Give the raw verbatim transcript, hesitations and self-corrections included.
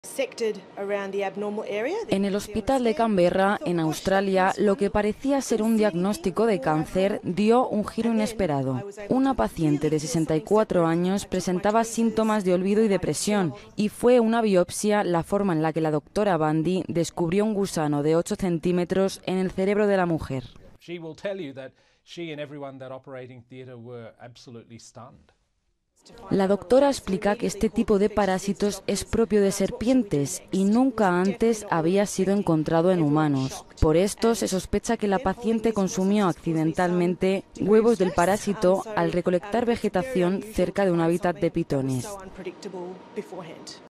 En el hospital de Canberra, en Australia, lo que parecía ser un diagnóstico de cáncer dio un giro inesperado. Una paciente de sesenta y cuatro años presentaba síntomas de olvido y depresión, y fue una biopsia la forma en la que la doctora Bundy descubrió un gusano de ocho centímetros en el cerebro de la mujer. La doctora explica que este tipo de parásitos es propio de serpientes y nunca antes había sido encontrado en humanos. Por esto se sospecha que la paciente consumió accidentalmente huevos del parásito al recolectar vegetación cerca de un hábitat de pitones.